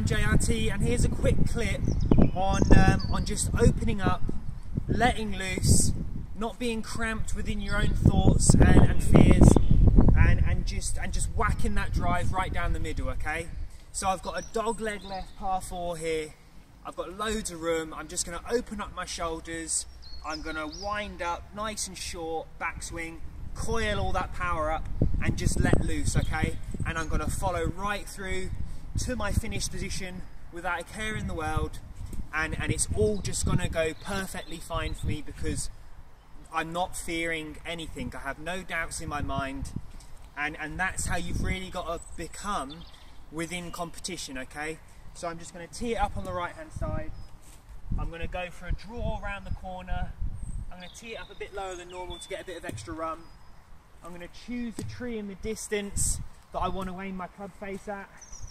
I'm JRT, and here's a quick clip on just opening up, letting loose, not being cramped within your own thoughts and fears, and just whacking that drive right down the middle, okay? So I've got a dog leg left par 4 here. I've got loads of room. I'm just going to open up my shoulders. I'm going to wind up nice and short, backswing, coil all that power up and just let loose, okay? And I'm going to follow right through to my finish position without a care in the world, and it's all just going to go perfectly fine for me because I'm not fearing anything. I have no doubts in my mind, and that's how you've really got to become within competition, okay? So I'm just going to tee it up on the right hand side. I'm going to go for a draw around the corner. I'm going to tee it up a bit lower than normal to get a bit of extra run. I'm going to choose a tree in the distance that I want to aim my club face at.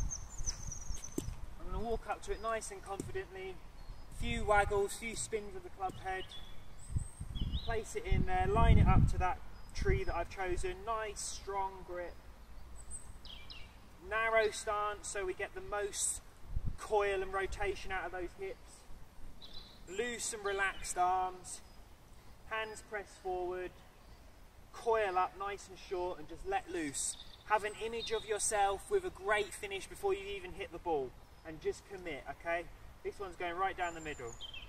I'm going to walk up to it nice and confidently. Few waggles, few spins of the club head. Place it in there, line it up to that tree that I've chosen. Nice, strong grip. Narrow stance so we get the most coil and rotation out of those hips. Loose and relaxed arms. Hands pressed forward. Coil up nice and short and just let loose. Have an image of yourself with a great finish before you even hit the ball, and just commit, okay? This one's going right down the middle.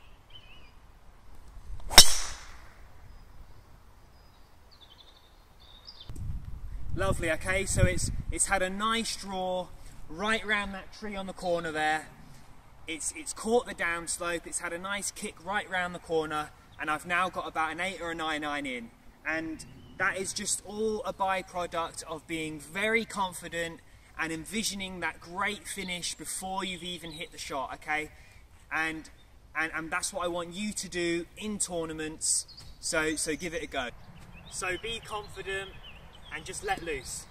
Lovely, okay, so it's had a nice draw right round that tree on the corner there. It's caught the downslope, it's had a nice kick right round the corner, and I've now got about an 8 or a 9-9 in. And that is just all a byproduct of being very confident and envisioning that great finish before you've even hit the shot, okay? And that's what I want you to do in tournaments, so give it a go. So be confident and just let loose.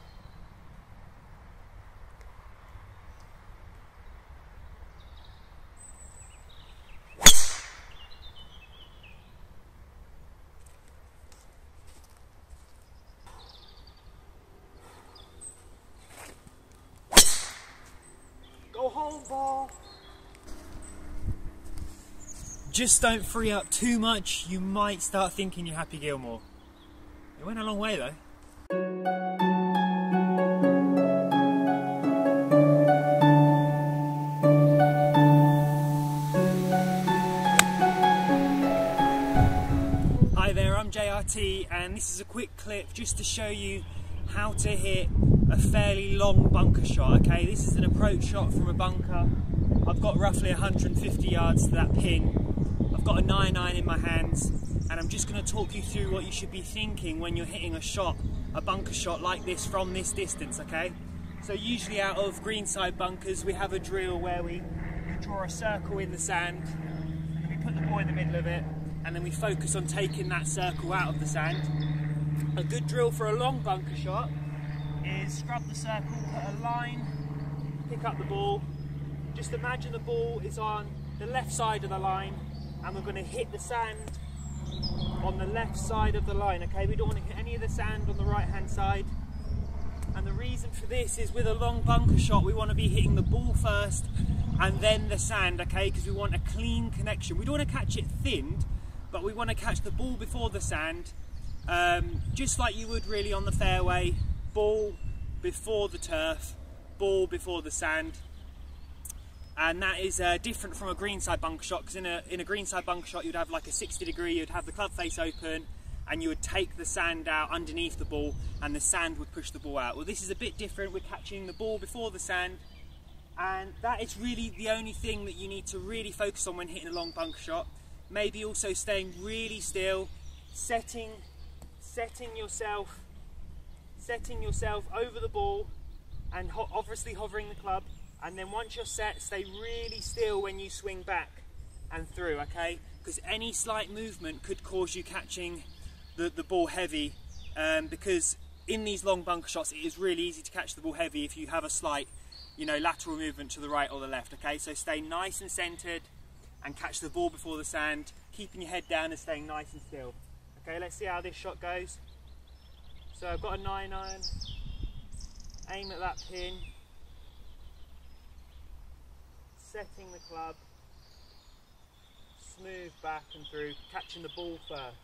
Go home, ball. Just don't free up too much. You might start thinking you're Happy Gilmore. It went a long way though. Hi there, I'm JRT, and this is a quick clip just to show you how to hit a fairly long bunker shot, okay? This is an approach shot from a bunker. I've got roughly 150 yards to that pin. I've got a 9-9 in my hands, and I'm just going to talk you through what you should be thinking when you're hitting a shot, a bunker shot like this from this distance, okay? So usually out of greenside bunkers we have a drill where we draw a circle in the sand, we put the ball in the middle of it, and then we focus on taking that circle out of the sand. A good drill for a long bunker shot is scrub the circle, put a line, pick up the ball. Just imagine the ball is on the left side of the line, and we're going to hit the sand on the left side of the line, okay? We don't want to hit any of the sand on the right hand side. And the reason for this is with a long bunker shot we want to be hitting the ball first and then the sand, okay? Because we want a clean connection. We don't want to catch it thinned, but we want to catch the ball before the sand, just like you would really on the fairway. Ball before the turf, ball before the sand. And that is different from a greenside bunker shot, because in a greenside bunker shot you'd have like a 60 degree, you'd have the club face open and you would take the sand out underneath the ball and the sand would push the ball out. Well, this is a bit different. We're catching the ball before the sand, and that is really the only thing that you need to really focus on when hitting a long bunker shot. Maybe also staying really still, setting yourself over the ball, and obviously hovering the club. And then once you're set, stay really still when you swing back and through, okay? Because any slight movement could cause you catching the ball heavy, because in these long bunker shots it is really easy to catch the ball heavy if you have a slight, lateral movement to the right or the left, okay? So stay nice and centered and catch the ball before the sand, keeping your head down and staying nice and still. Okay, let's see how this shot goes. So I've got a 9-iron, aim at that pin. setting the club, smooth back and through, catching the ball first.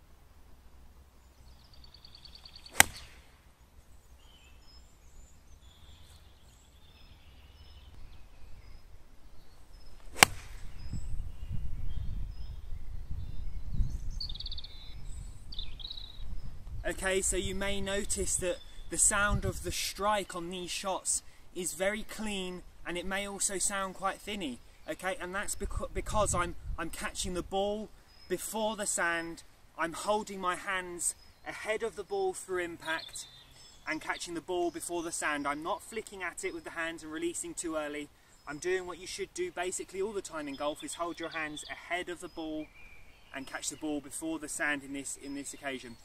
Okay, so you may notice that the sound of the strike on these shots is very clean, and it may also sound quite thinny. Okay, and that's because I'm catching the ball before the sand. I'm holding my hands ahead of the ball through impact and catching the ball before the sand. I'm not flicking at it with the hands and releasing too early. I'm doing what you should do basically all the time in golf, is hold your hands ahead of the ball and catch the ball before the sand in this occasion.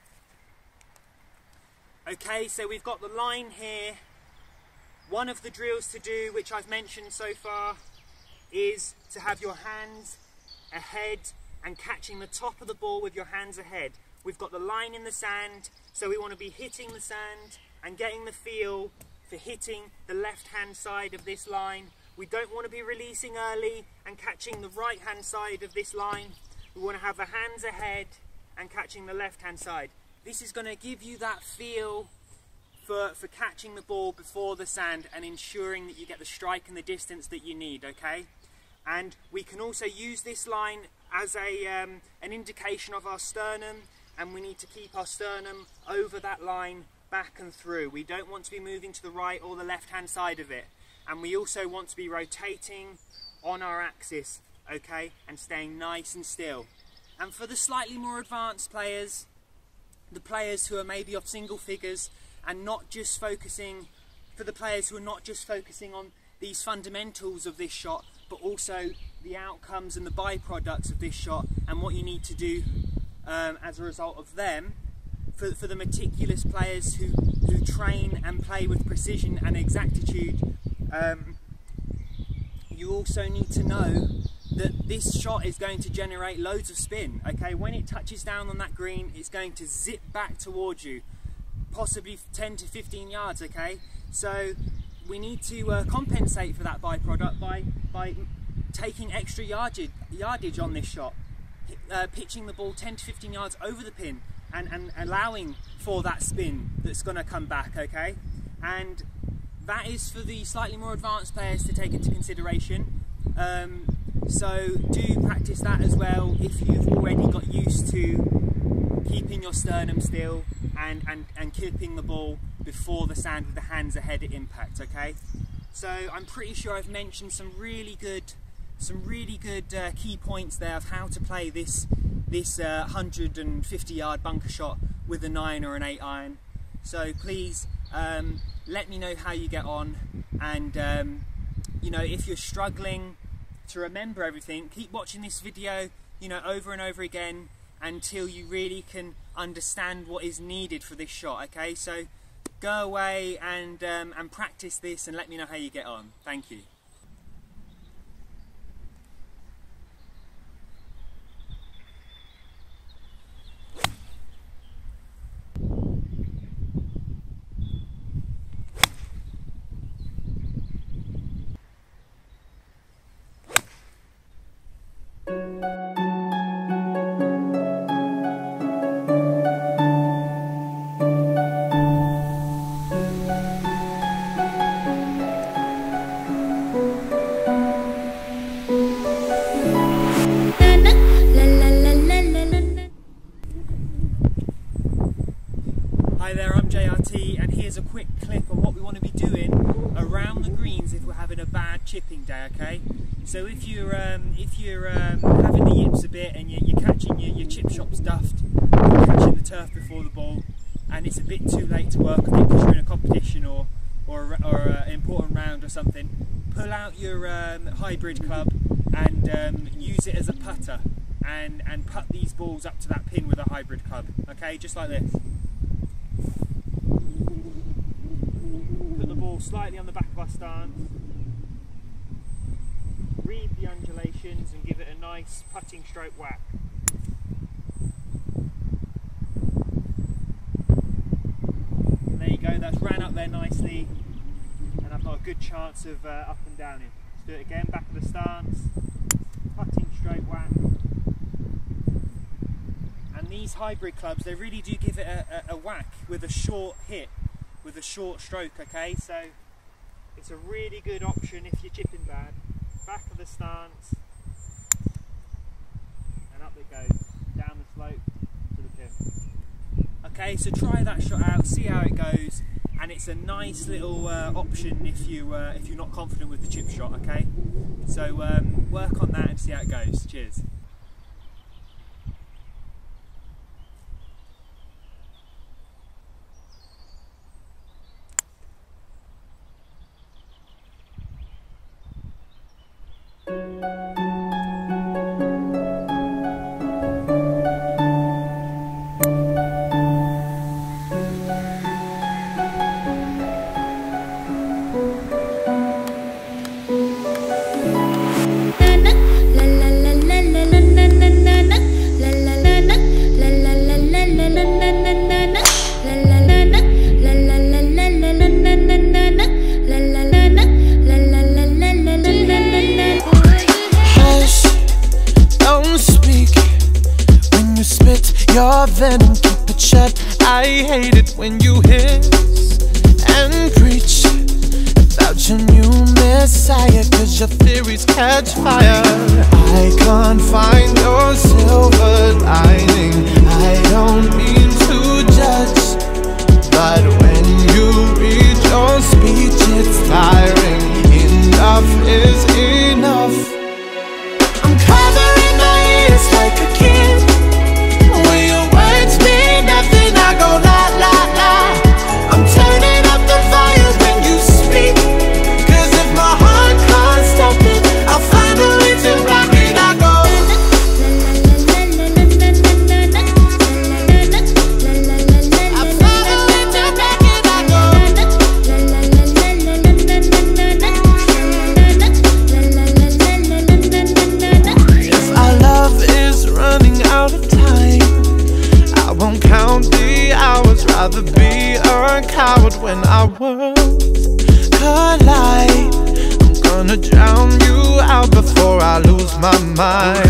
Okay, so we've got the line here. One of the drills to do, which I've mentioned so far, is to have your hands ahead and catching the top of the ball with your hands ahead. We've got the line in the sand, so we want to be hitting the sand and getting the feel for hitting the left hand side of this line. We don't want to be releasing early and catching the right hand side of this line. We want to have the hands ahead and catching the left hand side. This is going to give you that feel for catching the ball before the sand and ensuring that you get the strike and the distance that you need, okay? And we can also use this line as an indication of our sternum, and we need to keep our sternum over that line back and through. We don't want to be moving to the right or the left hand side of it. And we also want to be rotating on our axis, okay? And staying nice and still. And for the slightly more advanced players, the players who are maybe of single figures and not just focusing, for the players who are not just focusing on these fundamentals of this shot, but also the outcomes and the byproducts of this shot and what you need to do as a result of them, for the meticulous players who train and play with precision and exactitude, you also need to know that this shot is going to generate loads of spin. Okay, when it touches down on that green, it's going to zip back towards you, possibly 10 to 15 yards. Okay, so we need to compensate for that byproduct by taking extra yardage on this shot, pitching the ball 10 to 15 yards over the pin and allowing for that spin that's going to come back. Okay, and that is for the slightly more advanced players to take into consideration. So do practice that as well if you've already got used to keeping your sternum still and keeping the ball before the sand with the hands ahead at impact. Okay, so I'm pretty sure I've mentioned some really good key points there of how to play this 150 yard bunker shot with a 9 or an 8 iron. So please let me know how you get on, and you know, if you're struggling to remember everything, keep watching this video, you know, over and over again until you really can understand what is needed for this shot. Okay, so go away and practice this and let me know how you get on. Thank you. Hi there, I'm JRT, and here's a quick clip of what we want to be doing around the greens if we're having a bad chipping day. Okay, so if you're having the yips a bit and you're catching your chip shot stuffed, you're catching the turf before the ball, and it's a bit too late to work on it because you're in a competition or an important round or something, pull out your hybrid club and use it as a putter and putt these balls up to that pin with a hybrid club. Okay, just like this. Put the ball slightly on the back of our stance, read the undulations and give it a nice putting stroke whack. And there you go, that's ran up there nicely, and I've got a good chance of up and down it. Let's do it again, back of the stance, putting straight whack. And these hybrid clubs, they really do give it a whack with a short hit, with a short stroke, okay? So it's a really good option if you're chipping bad. Back of the stance, and up it goes, down the slope to the pin. Okay, so try that shot out, see how it goes, and it's a nice little option if you're not confident with the chip shot, okay? So work on that and see how it goes. Cheers. Your venom, keep it shut. I hate it when you hiss and preach about your new messiah, cause your theories catch fire. I can't find your silver lining. I don't mean to judge, but when you read your speech it's tiring. Enough is enough. I'm covering my ears like a kid. When your words mean nothing, I go la la la. I'm turning up the volume when you speak, cause if my heart can't stop it, I'll find a way to block it. I go I'll find a way to block it. I go if our love is running out of time, I won't count the hours, rather be a coward when our worlds collide. I'm gonna drown you out before I lose my mind.